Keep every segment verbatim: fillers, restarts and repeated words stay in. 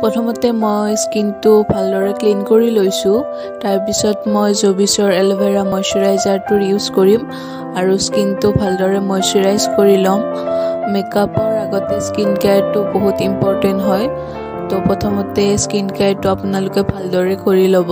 প্ৰথমতে মই স্কিনটো ভালদৰে ক্লিন কৰি লৈছো তাৰ পিছত মই জবিছৰ এল'ভেৰা ময়শ্চাৰাইজাৰটো ইউজ কৰিম আৰু স্কিনটো ভালদৰে ময়শ্চাৰাইজ কৰি লম মেকআপৰ আগতে স্কিন কেয়াৰটো বহুত ইম্পৰ্টেন্ট হয় তো প্ৰথমতে স্কিন কেয়াৰটো আপোনালোকে ভালদৰে কৰি ল'ব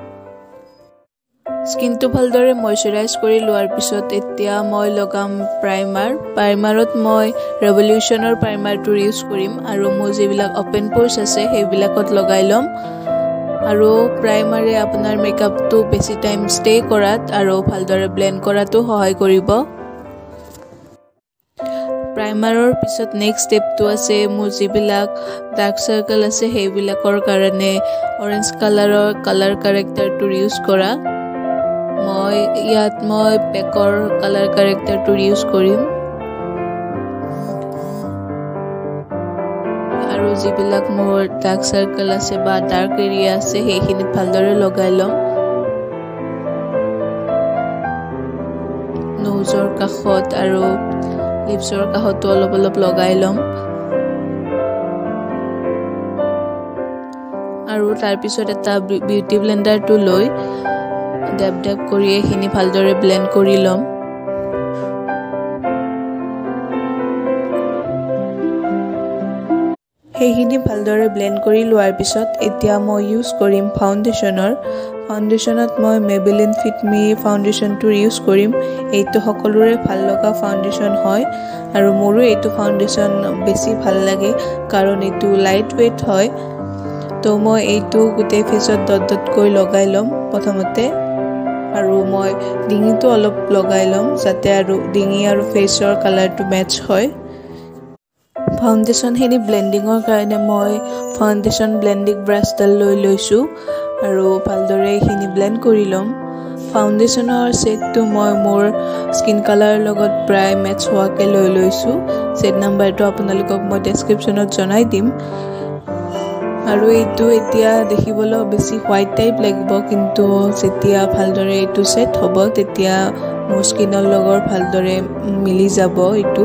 স্কিনটো ভালদৰে ময়শ্চাৰাইজ কৰি লোৱাৰ পিছত এতিয়া মই লগাম প্ৰাইমাৰ প্ৰাইমাৰত মই ৰেভলিউশনৰ প্ৰাইমাৰটো ইউজ কৰিম আৰু মোৰ যিবিলাক ওপেন পোৰ্স আছে সেইবিলাকত লগাই লম আৰু প্ৰাইমাৰে আপোনাৰ মেকআপটো বেছি টাইম ষ্টে কৰাত আৰু ভালদৰে ব্লেন্ড কৰাটো সহায় কৰিব প্ৰাইমাৰৰ পিছত নেক্সট ষ্টেপটো আছে মোৰ যিবিলাক ডাৰ্ক সাৰ্কেল আছে সেইবিলাকৰ কাৰণে অৰেঞ্জ কালাৰৰ কালাৰ কাৰেক্টাৰটো ইউজ কৰা মই ইয়াত মই পেকৰ কালাৰ কাৰেক্টাৰটো ইউজ কৰিম আৰু যিবিলাক মোৰ ডাৰ্ক সাৰ্কেল আছে বা ডাৰ্ক এৰিয়া আছে সেইখিনি ভালদৰে লগাই লম নোজৰ কাষত আৰু লিপছৰ কাষতো অলপ অলপ লগাই লম আৰু তাৰ পিছত এটা বিউটি ব্লেন্ডাৰটো লৈ ডেপ ডেপ কৰি এখিনি ভালদৰে ব্লেন্ড কৰি লম সেইখিনি ভালদৰে ব্লেন্ড কৰি লোৱাৰ পিছত এতিয়া মই ইউজ কৰিম ফাউণ্ডেশ্যনৰ ফাউণ্ডেশ্যনত মই মেবেলিন ফিট মি ফাউণ্ডেশ্যনটো ইউজ কৰিম এইটো সকলোৰে ভাল লগা ফাউণ্ডেশ্যন হয় আৰু মোৰো এইটো ফাউণ্ডেশ্যন বেছি ভাল লাগে কাৰণ এইটো লাইট ওয়েট হয় তো মই এইটো গোটেই ফেচত ডট ডট কৈ লগাই লম প্ৰথমতে আৰু মই ডিঙিটো অলপ লগাই লম যাতে আৰু ডিঙি আৰু ফেচৰ কালাৰটো মেচ হয় ফাউণ্ডেশ্যন হেনি ব্লেন্ডিঙৰ কাৰণে মই ফাউণ্ডেশ্যন ব্লেন্ডিং ব্ৰাছডাল লৈ লৈছো আৰু ভালদৰে এইখিনি ব্লেন্ড কৰি লম ফাউণ্ডেশ্যনৰ শেডটো মই মোৰ স্কিন কালাৰৰ লগত প্ৰায় মেচ হোৱাকে লৈ লৈছো শেড নাম্বাৰটো আপোনালোকক মই ডেসক্ৰিপচনত জনাই দিম আৰু এইটো এতিয়া দেখিবলৈ বেছি হোৱাইট টাইপ লাগিব কিন্তু যেতিয়া ভালদৰে এইটো সেট হ'ব তেতিয়া মোৰ স্কিনৰ লগত ভালদৰে মিলি যাব এইটো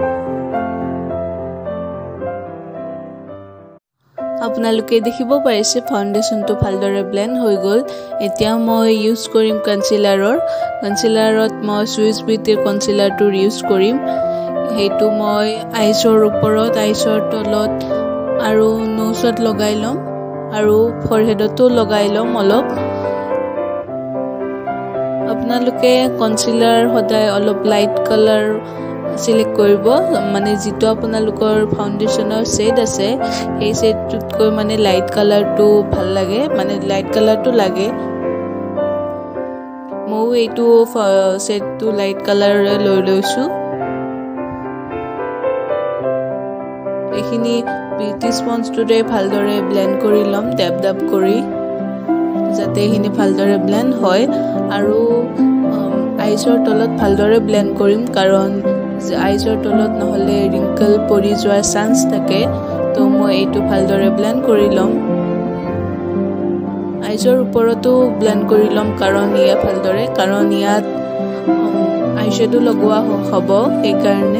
আপোনালোকে দেখিব পাৰিছে ফাউণ্ডেশ্যনটো ভালদৰে ব্লেন্ড হৈ গল এতিয়া মই ইউজ কৰিম কনসিলাৰৰ কনসিলাৰত মই সুইস বিউটিৰ কনসিলাৰটো ইউজ কৰিম হেইটো মই আইছৰ ওপৰত আইছৰ তলত আৰু নোজত লগাই লম আৰু ফৰহেডতো লগাই লম অলপ আপোনালোকে কনসিলাৰ সদায় অলপ লাইট কালাৰ সিলেক্ট কৰিব মানে যেটো আপোনালোকৰ ফাউণ্ডেশ্যনৰ শেড আছে এই শেডটোতকৈ মানে লাইট কালাৰটো ভাল লাগে মানে লাইট কালাৰটো লাগে মই এইটো শেডটো লাইট কালাৰৰে লৈ লৈছো এইখিনি বিউটি স্পঞ্জটোৰে ভালদৰে ব্লেন্ড কৰি লম ডেপ ডেপ কৰি যাতে এইখিনি ভালদৰে ব্লেন্ড হয় আৰু আইছৰ তলত ভালদৰে ব্লেন্ড কৰিম কাৰণ আইছৰ তলত নহলে ৰিংকল পৰি যোৱাৰ চান্স থাকে তো মই এইটো ভালদৰে ব্লেন্ড কৰি লম আইছৰ ওপৰতো ব্লেন্ড কৰি লম কাৰণ ইয়া ভালদৰে কাৰণ ইয়াত আইশ্যাডো লগোৱা হ'ব এই কাৰণে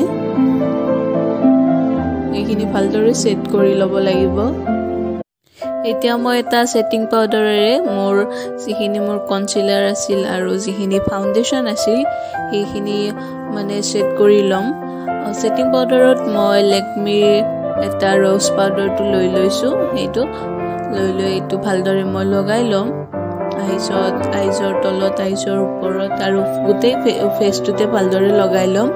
এইখিনি ভালদৰে সেট কৰি ল'ব লাগিব এতিয়া মই এটা সেটিং পাউডাৰেৰে মোৰ যিখিনি মোৰ কনসিলাৰ আছিল আৰু যিখিনি ফাউণ্ডেশ্যন আছিল সেইখিনি মানে সেট কৰি লম সেটিং পাউডাৰত মই লেকমি এটা ৰ'জ পাউডাৰটো লৈ লৈছো এইটো লৈ লৈ এইটো ভালদৰে মই লগাই লম আইছত আইজৰ তলত আইছৰ ওপৰত আৰু গোটেই ফেচটোতে ভালদৰে লগাই লম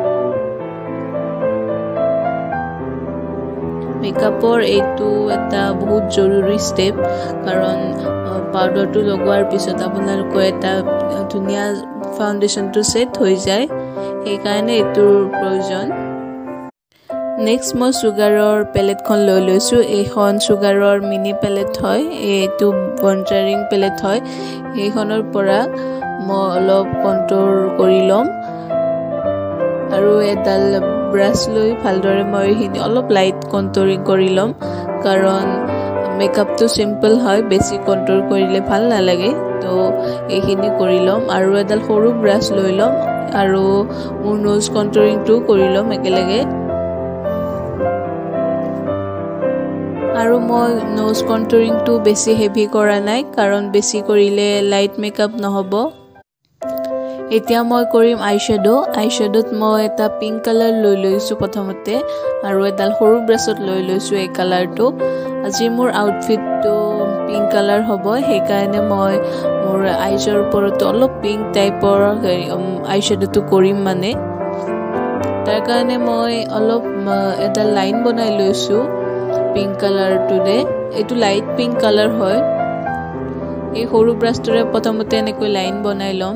মেকআপৰ এইটো এটা বহুত জৰুৰী স্টেপ কাৰণ পাউডাৰটো লগোৱাৰ পিছত আপোনালোকৰ এটা ধুনীয়া ফাউণ্ডেশ্যনটো সেট হৈ যায় এই কাৰণে এইটোৰ প্ৰয়োজন নেক্সট মই সুগাৰৰ পেলেটখন লৈ লৈছো এইখন সুগাৰৰ মিনি পেলেট হয় এইটো বন্টাৰিং পেলেট হয় এইখনৰ পৰা মই অলপ কন্ট্ৰোল কৰি লম আৰু এডাল ব্ৰাছ লৈ ভালদৰে মই হিনি অলপ লাইট কন্ট্ৰোলিং কৰি লম কাৰণ মেকআপটো সিম্পল হয় বেছি কন্ট্ৰোল কৰিলে ভাল নালাগে তো এইখিনি কৰি লম আৰু এডাল সৰু ব্ৰাছ লৈ লম আৰু মোৰ নোজ কন্ট্ৰোলিংটো কৰি লম একেলগে আৰু মই নোজ কণ্টুৰিংটো বেছি হেভি কৰা নাই কাৰণ বেছি কৰিলে লাইট মেকআপ নহ'ব এতিয়া মই কৰিম আইশ্যাডো আইশ্যাডোত মই এটা পিংক কালাৰ লৈ লৈছো প্ৰথমতে আৰু এডাল সৰু ব্ৰাছত লৈ লৈছো এই কালাৰটো আজি মোৰ আউটফিটটো পিংক কালাৰ হ'ব সেই কাৰণে মই মোৰ আইজৰ ওপৰত অলপ পিংক টাইপৰ আইশ্যাডোটো কৰিম মানে তাৰ কাৰণে মই অলপ এটা লাইন বনাই লৈছো পিংক কালাৰটোৰে এটো লাইট পিংক কালাৰ হয় এই সৰু ব্ৰাছটোৰে প্ৰথমতে এনেকৈ লাইন বনাই লম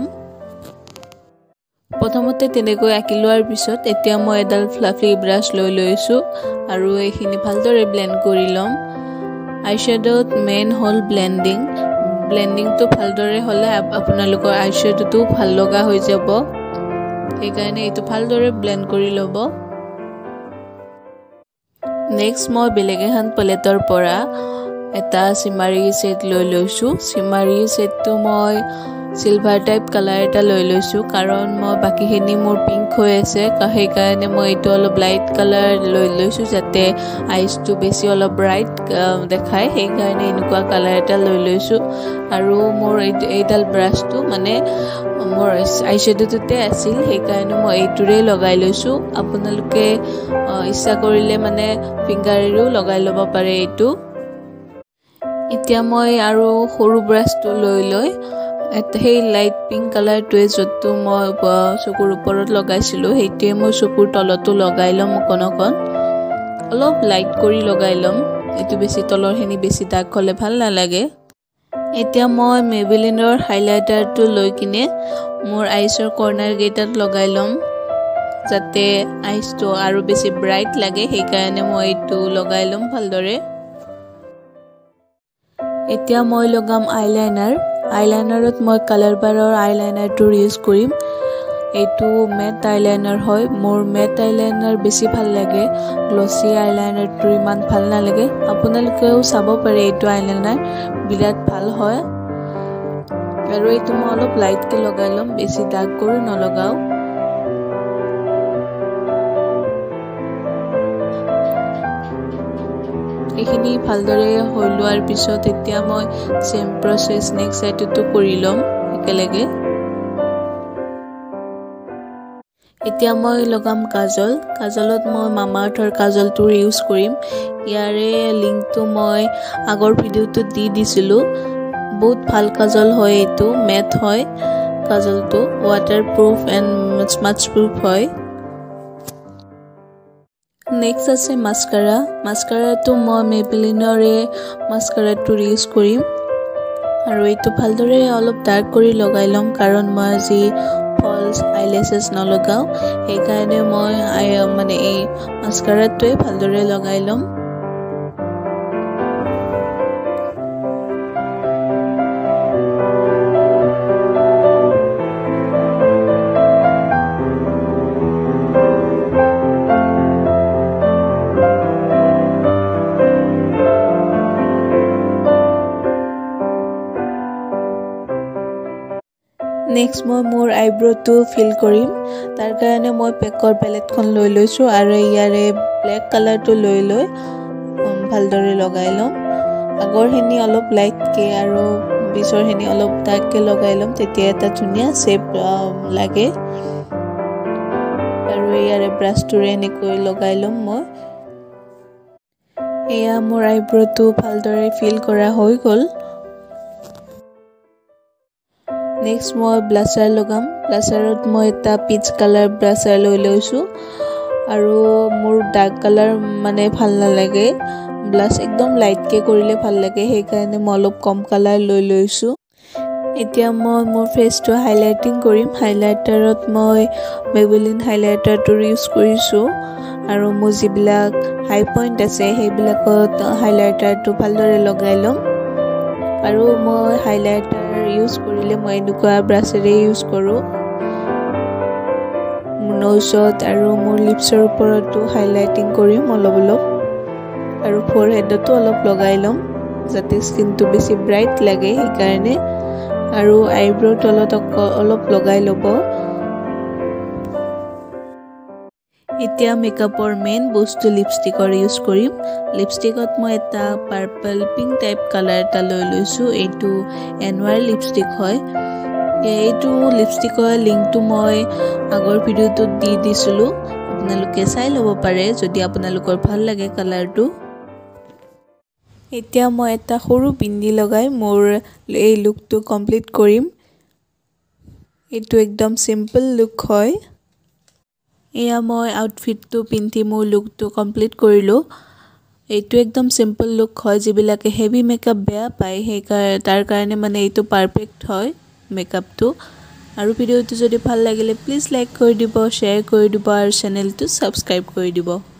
প্ৰথমতে তেনেকৈ আঁকি লোৱাৰ পিছত এতিয়া মই এডাল ফ্লাফি ব্ৰাছ লৈ লৈছো আৰু এইখিনি ভালদৰে ব্লেন্ড কৰি লম আইশ্যাডোত মেইন হল ব্লেন্ডিং ব্লেন্ডিংটো ভালদৰে হলে আপোনালোকৰ আইশ্যাডোটো ভাল লগা হৈ যাব এই কাৰণে এটো ভালদৰে ব্লেন্ড কৰি লব নেক্সট মই বেলেগ এখন প্যালেটৰ পৰা এটা সিমাৰি সেট লৈ লৈছো সিমাৰি সেটটো মই সিলভাৰ টাইপ কালাৰ এটা লৈ লৈছো কাৰণ মই বাকিখিনি মোৰ পিংক হৈ আছে সেই কাৰণে মই এটো অলপ লাইট কালাৰ লৈ লৈছো যাতে আইজটো বেছি অলপ ব্ৰাইট দেখায় সেই কাৰণে এনেকুৱা কালাৰ এটা লৈ লৈছো আৰু মোৰ এইডাল ব্ৰাছটো মানে মোৰ আইশ্যাডোতে আছিল সেই কাৰণে মই এইটোৰে লগাই লৈছো আপোনালোকে ইচ্ছা কৰিলে মানে ফিংগাৰেৰো লগাই ল'ব পাৰে এইটো এতিয়া মই আৰু সৰু ব্ৰাছটো লৈ লৈ সেই লাইট পিংক কালাৰটোৱে যতটো মই চকুৰ ওপৰত লগাইছিলো সেইটোৱে মই চকুৰ তলতো লগাই লম অকনকন অলপ লাইট কৰি লগাই লম এটো বেছি তলৰ হেনি বেছি ডাৰ্ক হলে ভাল নালাগে এতিয়া মই মেবেলিনৰ হাইলাইটাৰটো লৈ কিনে মোৰ আইছৰ কৰ্নাৰ গেটাত লগাই লম যাতে আইছটো আৰু বেছি ব্ৰাইট লাগে সেই কাৰণে মই এটো লগাই লম ভালদৰে এতিয়া মই লগাম আইলাইনাৰ আইলাইনাৰত মই কালাৰ বাৰৰ আইলাইনাৰটো ইউজ কৰিম এইটো মেট আইলাইনাৰ হয় মোৰ মেট আইলাইনাৰ বেছি ভাল লাগে গ্লসি আইলাইনাৰটো ইমান ভাল নালাগে আপোনালোকেও চাব পাৰে এইটো আইলাইনাৰ বিৰাট ভাল হয় আৰু এইটো মই অলপ লাইট কে লগাই লম বেছি ডাৰ্ক কৰি নলগাও এইখিনি ভালদৰে হৈ লোৱাৰ পিছত এতিয়া মই সেম প্ৰসেস নেক্সট সাইডটো কৰি লম একেলগে এতিয়া মই লগাম কাজল কাজলত মই মামা আৰ্থৰ কাজলটো ইউজ কৰিম ইয়াৰে লিংকটো মই আগৰ ভিডিওটো দি দিছিলো বহুত ভাল কাজল হয় এটো মেট হয় কাজলটো ওয়াটাৰপ্ৰুফ এন্ড স্মাচ প্ৰুফ হয় নেক্সট আছে মাস্কাৰা মাস্কাৰাটো মই মেবেলিনৰে মাস্কাৰাটো ইউজ কৰিম আৰু এটো ভালদৰে অলপ ডাৰ্ক কৰি লগাই লম কাৰণ মই আজি ফলছ আইলেছেছ নলগাও এই কাৰণে মই মানে এই মাস্কাৰাটোৱে ভালদৰে লগাই লম নেক্সট মই মোৰ আইব্ৰোটো ফিল কৰিম তাৰ কাৰণে মই পেকৰ প্যালেটখন লৈ লৈছো আৰু ইয়াৰে ব্ল্যাক কালাৰটো লৈ লৈ ভালদৰে লগাই লম আগৰ হেনি অলপ লাইট কে আৰু পিছৰ হেনি অলপ ডাৰ্ক কে লগাই লম তেতিয়া এটা ধুনিয়া শেপ লাগে আৰু ইয়াৰে ব্ৰাছটোৰে এনেকৈ লগাই লম মই এয়া মোৰ আইব্ৰোটো ভালদৰে ফিল কৰা হৈ গল নেক্সট মই ব্লাছাৰ লগাম ব্লাছাৰত মই এটা পিচ কালাৰ ব্লাছাৰ লৈ লৈছো আৰু মোৰ ডাৰ্ক কালাৰ মানে ভাল নালাগে ব্লাছ একদম লাইট কে কৰিলে ভাল লাগে সেই কাৰণে মই অলপ কম কালাৰ লৈ লৈছো এতিয়া মই মোৰ ফেসটো হাইলাইটিং কৰিম হাইলাইটাৰত মই মেবেলিন হাইলাইটাৰটো ইউজ কৰিছো আৰু মোৰ যিবিলাক হাই পইণ্ট আছে সেইবিলাকত হাইলাইটাৰটো ভালদৰে লগাই লম আৰু মই হাইলাইটাৰ ইউজ কৰিলে মই এনেকুৱা ব্ৰাছেৰে ইউজ কৰো নোজত আৰু মোৰ লিপছৰ ওপৰতো হাইলাইটিং কৰিম অলপ অলপ আৰু ফৰহেডতো অলপ লগাই লম যাতে স্কিনটো বেছি ব্ৰাইট লাগে সেই কাৰণে আৰু আইব্ৰো তলত অলপ লগাই লব এতিয়া মেকআপৰ মেইন বস্তু লিপষ্টিকৰ ইউজ কৰিম লিপষ্টিকত মই এটা পাৰ্পল পিংক টাইপ কালাৰ এটা লৈ লৈছোঁ এইটো এনৱাৰ লিপষ্টিক হয় এইটো লিপষ্টিকৰ লিংকটো মই আগৰ ভিডিঅ'টোত দি দিছিলোঁ আপোনালোকে চাই ল'ব পাৰে যদি আপোনালোকৰ ভাল লাগে কালাৰটো এতিয়া মই এটা সৰু বিন্দি লগাই মোৰ এই লুকটো কমপ্লিট কৰিম এইটো একদম সিম্পল লুক হয় এয়া মই আউটফিটটো পিন্ধি মোৰ লুকটো কমপ্লিট কৰিলোঁ এইটো একদম সিম্পল লুক হয় যিবিলাকে হেভি মেকআপ বেয়া পায় সেই তাৰ কাৰণে মানে এইটো পাৰফেক্ট হয় মেকআপটো আৰু ভিডিঅ'টো যদি ভাল লাগিলে প্লিজ লাইক কৰি দিব শ্বেয়াৰ কৰি দিব আৰু চেনেলটো সাবস্ক্ৰাইব কৰি দিব